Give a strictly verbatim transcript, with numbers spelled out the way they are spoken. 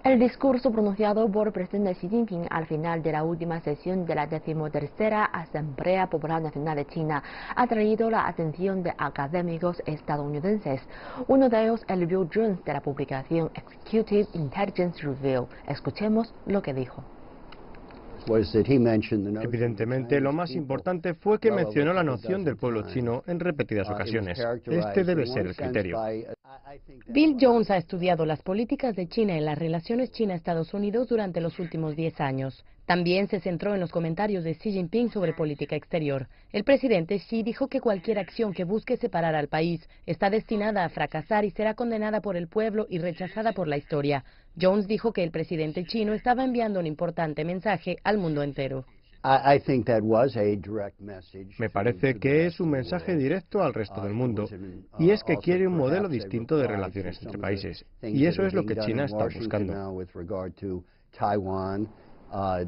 El discurso pronunciado por el presidente Xi Jinping al final de la última sesión de la decimotercera Asamblea Popular Nacional de China ha atraído la atención de académicos estadounidenses. Uno de ellos, el Bill Jones de la publicación Executive Intelligence Review. Escuchemos lo que dijo. Evidentemente, lo más importante fue que mencionó la noción del pueblo chino en repetidas ocasiones. Este debe ser el criterio. Bill Jones ha estudiado las políticas de China en las relaciones China-Estados Unidos durante los últimos diez años. También se centró en los comentarios de Xi Jinping sobre política exterior. El presidente Xi dijo que cualquier acción que busque separar al país está destinada a fracasar y será condenada por el pueblo y rechazada por la historia. Jones dijo que el presidente chino estaba enviando un importante mensaje al mundo entero. Me parece que es un mensaje directo al resto del mundo, y es que quiere un modelo distinto de relaciones entre países, y eso es lo que China está buscando.